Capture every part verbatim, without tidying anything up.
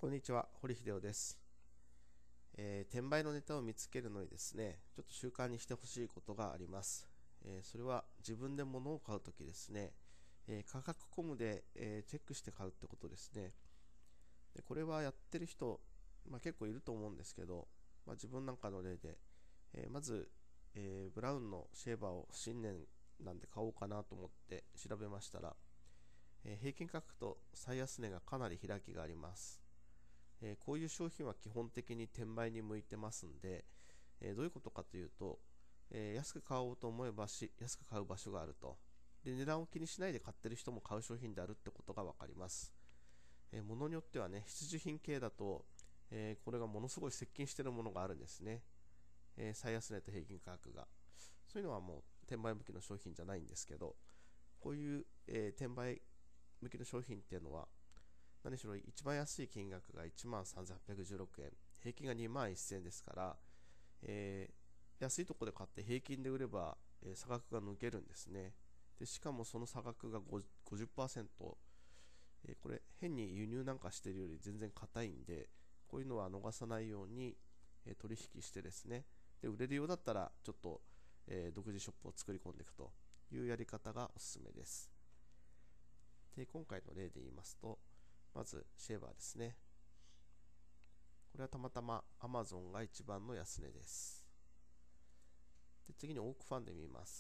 こんにちは、堀秀夫です、えー転売のネタを見つけるのにですね、ちょっと習慣にしてほしいことがあります。えーそれは自分で物を買うときですね、えー価格コムで、えーチェックして買うってことですね。でこれはやってる人、まあ、結構いると思うんですけど、まあ、自分なんかの例で、えーまず、えーブラウンのシェーバーを新年なんで買おうかなと思って調べましたら、えー平均価格と最安値がかなり開きがあります。えーこういう商品は基本的に転売に向いてますんで、えーどういうことかというと、えー安く買おうと思えばし安く買う場所があると。で、値段を気にしないで買ってる人も買う商品であるってことが分かります。えー、物によってはね、必需品系だと、えーこれがものすごい接近しているものがあるんですね。えー最安値と平均価格が。そういうのはもう転売向きの商品じゃないんですけど、こういう、えー転売向きの商品っていうのは、何しろ一番安い金額がいちまんさんぜんはっぴゃくじゅうろくえん、平均がにまんせんえんですから、えー安いところで買って平均で売れば、えー差額が抜けるんですね。でしかもその差額がご ごじゅっパーセント、えーこれ変に輸入なんかしてるより全然硬いんで、こういうのは逃さないように、えー取引してですね、で売れるようだったらちょっと、えー独自ショップを作り込んでいくというやり方がおすすめです。で今回の例で言いますと、まずシェーバーですね。これはたまたま Amazon が一番の安値です。で次にオークファンで見ます。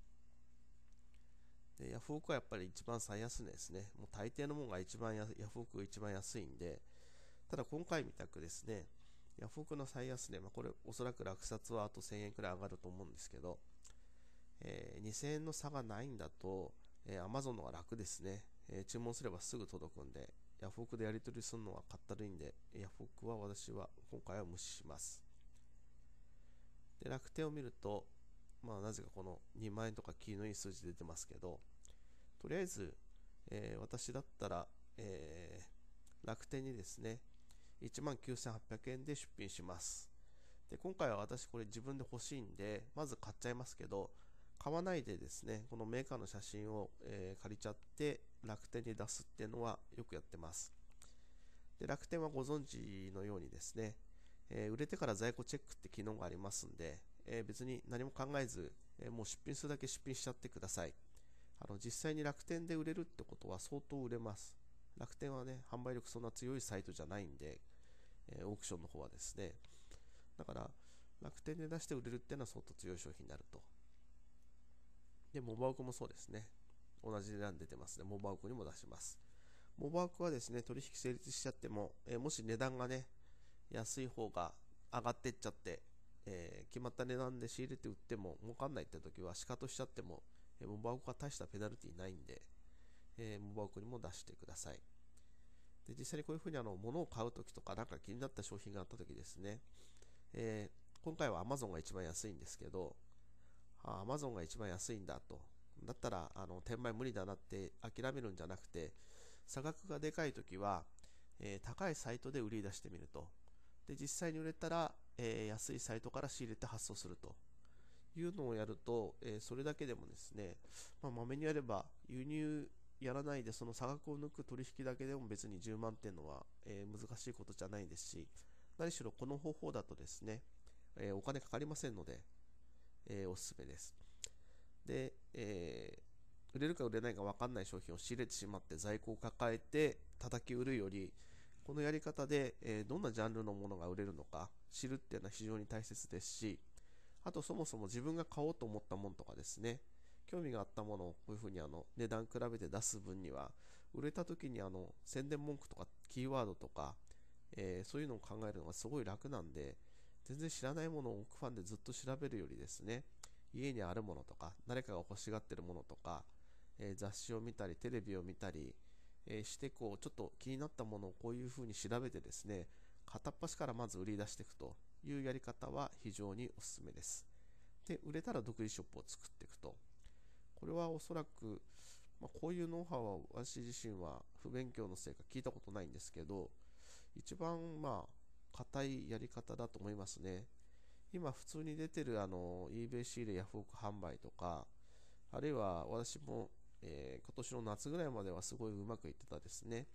でヤフオクはやっぱり一番最安値ですね。もう大抵のものが一番やヤフオクが一番安いんで、ただ今回みたくですね、ヤフオクの最安値、まあ、これおそらく落札はあとせんえんくらい上がると思うんですけど、えーにせんえんの差がないんだと、えー Amazon の方が楽ですね。えー注文すればすぐ届くんで、ヤフオクでやり取りするのはかったるいんで、ヤフオクは私は今回は無視します。で楽天を見ると、まあ、なぜかこのにまんえんとかキーのいい数字出てますけど、とりあえず、えー私だったら、えー楽天にですね、いちまんきゅうせんはっぴゃくえんで出品します。で今回は私これ自分で欲しいんで、まず買っちゃいますけど、買わないでですね、このメーカーの写真を、えー借りちゃって楽天に出すっていうのはよくやってます。で楽天はご存知のようにですね、えー売れてから在庫チェックって機能がありますんで、えー別に何も考えず、えーもう出品するだけ出品しちゃってください。あの実際に楽天で売れるってことは相当売れます。楽天はね、販売力そんな強いサイトじゃないんで、えーオークションの方はですね、だから楽天で出して売れるっていうのは相当強い商品になると。でモバウクもそうですね、同じ値段出てますね。モバウクにも出します。モバウクはですね、取引成立しちゃっても、えーもし値段がね、安い方が上がってっちゃって、えー決まった値段で仕入れて売っても儲かんないって時はシカトしちゃっても、えーモバウクは大したペナルティないんで、えーモバウクにも出してください。で実際にこういうふうにあの物を買う時とか、なんか気になった商品があった時ですね、えー今回は Amazon が一番安いんですけど、あ Amazon が一番安いんだと、だったらあの転売無理だなって諦めるんじゃなくて、差額がでかい時は、えー高いサイトで売り出してみると。で実際に売れたら、えー安いサイトから仕入れて発送するというのをやると、えーそれだけでもですね、まあ、まめにやれば輸入やらないでその差額を抜く取引だけでも別にじゅうまんっていうのは、えー難しいことじゃないですし、何しろこの方法だとですね、えーお金かかりませんので、えーおすすめです。で、えー売れるか売れないか分かんない商品を仕入れてしまって在庫を抱えて叩き売るより、このやり方で、えーどんなジャンルのものが売れるのか知るっていうのは非常に大切ですし、あとそもそも自分が買おうと思ったものとかですね、興味があったものをこういうふうにあの値段比べて出す分には、売れた時にあの宣伝文句とかキーワードとか、えーそういうのを考えるのがすごい楽なんで、全然知らないものをオークファンでずっと調べるよりですね、家にあるものとか誰かが欲しがってるものとか、えー雑誌を見たりテレビを見たり、えーしてこうちょっと気になったものをこういうふうに調べてですね、片っ端からまず売り出していくというやり方は非常におすすめです。で売れたら独自ショップを作っていくと、これはおそらく、まあ、こういうノウハウは私自身は不勉強のせいか聞いたことないんですけど、一番まあ硬いやり方だと思いますね。今普通に出てるあの eBay 仕入れヤフオク販売とか、あるいは私も、えー今年の夏ぐらいまではすごいうまくいってたですね、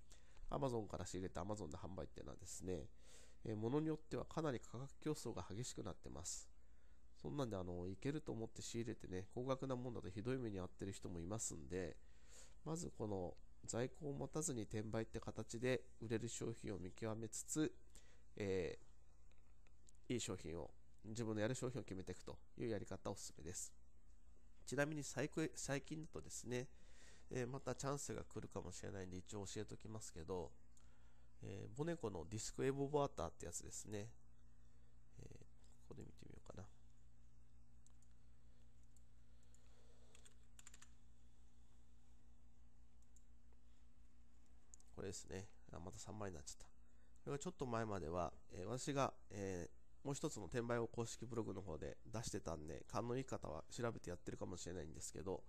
Amazon から仕入れて Amazon で販売っていうのはですね、えー、ものによってはかなり価格競争が激しくなってます。そんなんであのいけると思って仕入れてね、高額なもんだとひどい目に遭ってる人もいますんで、まずこの在庫を持たずに転売って形で売れる商品を見極めつつ、えー、いい商品を、自分のやる商品を決めていくというやり方をおすすめです。ちなみに最近だとですね、えー、またチャンスが来るかもしれないんで一応教えておきますけど、えー、ボネコのディスクエボバーターってやつですね。えー、ここで見てみようかな。これですね。あ、またさんまいになっちゃった。これがちょっと前までは、えー、私が、えー、もう一つの転売を公式ブログの方で出してたんで、勘のいい方は調べてやってるかもしれないんですけど、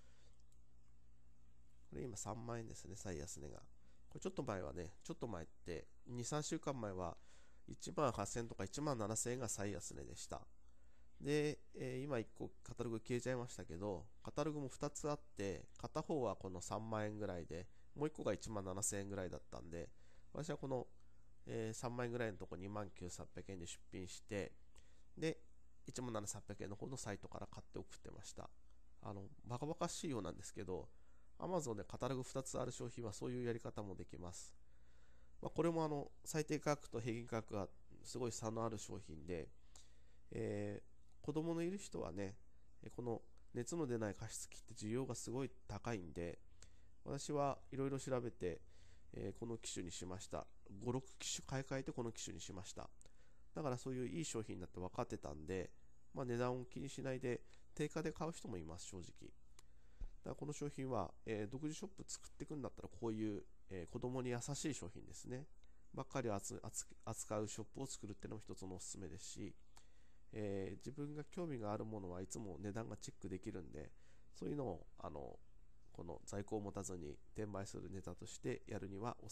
これ今さんまんえんですね、最安値が。これちょっと前はね、ちょっと前って、に、さんしゅうかんまえはいちまんはっせんとかいちまんななせんえんが最安値でした。で、えー、今いっこカタログ消えちゃいましたけど、カタログもふたつあって、片方はこのさんまんえんぐらいで、もういっこがいちまんななせんえんぐらいだったんで、私はこの、えー、さんまんえんぐらいのとこにまんきゅうせんさんびゃくえんで出品して、で、いちまんななせんさんびゃくえんの方のサイトから買って送ってました。あの、バカバカしいようなんですけど、Amazon でカタログふたつある商品はそういうやり方もできます。まあ、これもあの最低価格と平均価格がすごい差のある商品で、えー、子供のいる人はね、この熱の出ない加湿器って需要がすごい高いんで、私はいろいろ調べて、えー、この機種にしました。ご、ろく機種買い替えてこの機種にしました。だからそういういい商品だって分かってたんで、まあ、値段を気にしないで定価で買う人もいます、正直。だからこの商品は、えー、独自ショップ作っていくんだったらこういう、えー、子供に優しい商品ですねばっかり扱うショップを作るっていうのも一つのおすすめですし、えー、自分が興味があるものはいつも値段がチェックできるんで、そういうのをあのこの在庫を持たずに転売するネタとしてやるにはお